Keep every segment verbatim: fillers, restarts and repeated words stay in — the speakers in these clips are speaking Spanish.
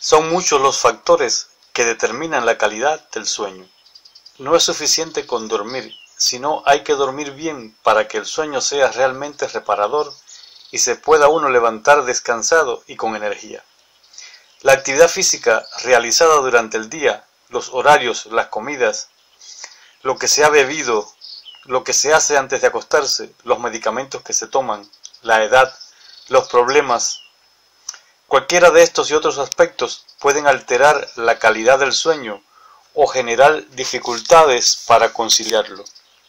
Son muchos los factores que determinan la calidad del sueño. No es suficiente con dormir, sino hay que dormir bien para que el sueño sea realmente reparador y se pueda uno levantar descansado y con energía. La actividad física realizada durante el día, los horarios, las comidas, lo que se ha bebido, lo que se hace antes de acostarse, los medicamentos que se toman, la edad, los problemas, cualquiera de estos y otros aspectos pueden alterar la calidad del sueño o generar dificultades para conciliarlo.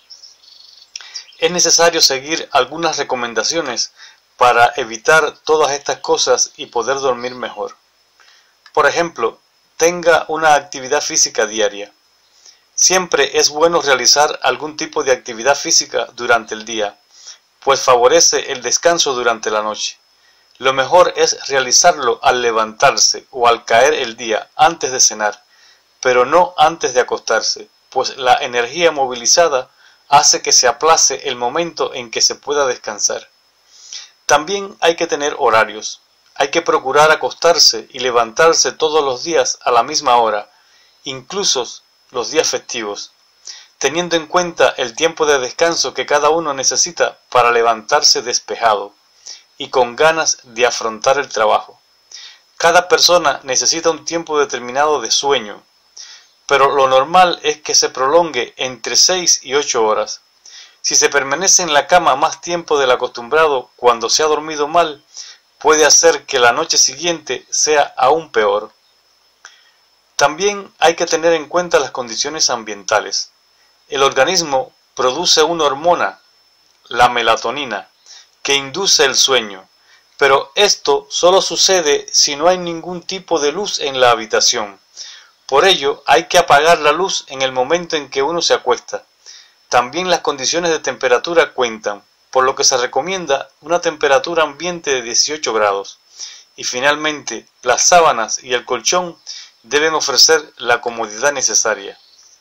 Es necesario seguir algunas recomendaciones para evitar todas estas cosas y poder dormir mejor. Por ejemplo, tenga una actividad física diaria. Siempre es bueno realizar algún tipo de actividad física durante el día, pues favorece el descanso durante la noche. Lo mejor es realizarlo al levantarse o al caer el día antes de cenar, pero no antes de acostarse, pues la energía movilizada hace que se aplace el momento en que se pueda descansar. También hay que tener horarios. Hay que procurar acostarse y levantarse todos los días a la misma hora, incluso los días festivos, teniendo en cuenta el tiempo de descanso que cada uno necesita para levantarse despejado y con ganas de afrontar el trabajo. Cada persona necesita un tiempo determinado de sueño, pero lo normal es que se prolongue entre seis y ocho horas. Si se permanece en la cama más tiempo del acostumbrado cuando se ha dormido mal, puede hacer que la noche siguiente sea aún peor. También hay que tener en cuenta las condiciones ambientales. El organismo produce una hormona, la melatonina, que induce el sueño, pero esto solo sucede si no hay ningún tipo de luz en la habitación. Por ello, hay que apagar la luz en el momento en que uno se acuesta. También las condiciones de temperatura cuentan, por lo que se recomienda una temperatura ambiente de dieciocho grados. Y finalmente, las sábanas y el colchón deben ofrecer la comodidad necesaria.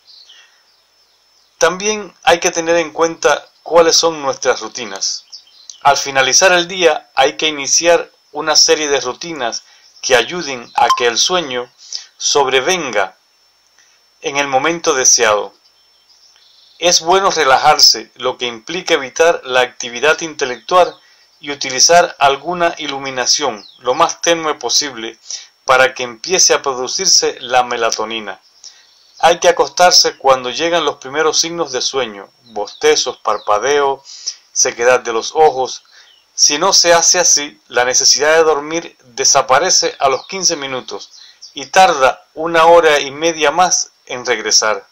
También hay que tener en cuenta cuáles son nuestras rutinas. Al finalizar el día hay que iniciar una serie de rutinas que ayuden a que el sueño sobrevenga en el momento deseado. Es bueno relajarse, lo que implica evitar la actividad intelectual y utilizar alguna iluminación lo más tenue posible para que empiece a producirse la melatonina. Hay que acostarse cuando llegan los primeros signos de sueño, bostezos, parpadeo, sequedad de los ojos. Si no se hace así, la necesidad de dormir desaparece a los quince minutos y tarda una hora y media más en regresar.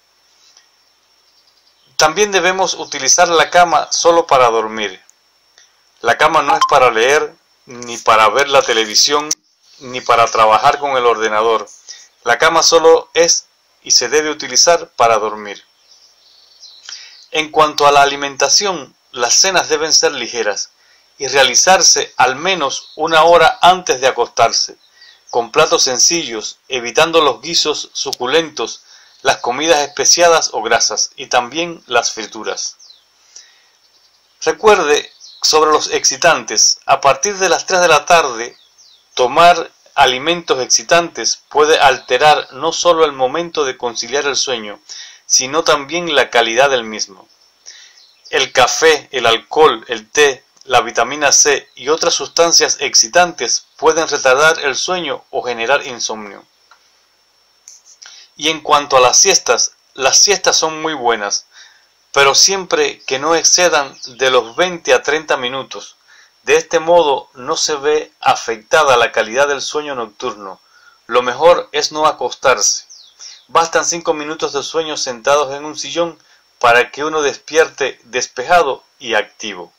También debemos utilizar la cama solo para dormir. La cama no es para leer, ni para ver la televisión, ni para trabajar con el ordenador. La cama solo es y se debe utilizar para dormir. En cuanto a la alimentación, las cenas deben ser ligeras y realizarse al menos una hora antes de acostarse, con platos sencillos, evitando los guisos suculentos, las comidas especiadas o grasas y también las frituras. Recuerde sobre los excitantes, a partir de las tres de la tarde, tomar alimentos excitantes puede alterar no solo el momento de conciliar el sueño, sino también la calidad del mismo. El café, el alcohol, el té, la vitamina C y otras sustancias excitantes pueden retardar el sueño o generar insomnio. Y en cuanto a las siestas, las siestas son muy buenas, pero siempre que no excedan de los veinte a treinta minutos. De este modo no se ve afectada la calidad del sueño nocturno. Lo mejor es no acostarse. Bastan cinco minutos de sueño sentados en un sillón para que uno despierte despejado y activo.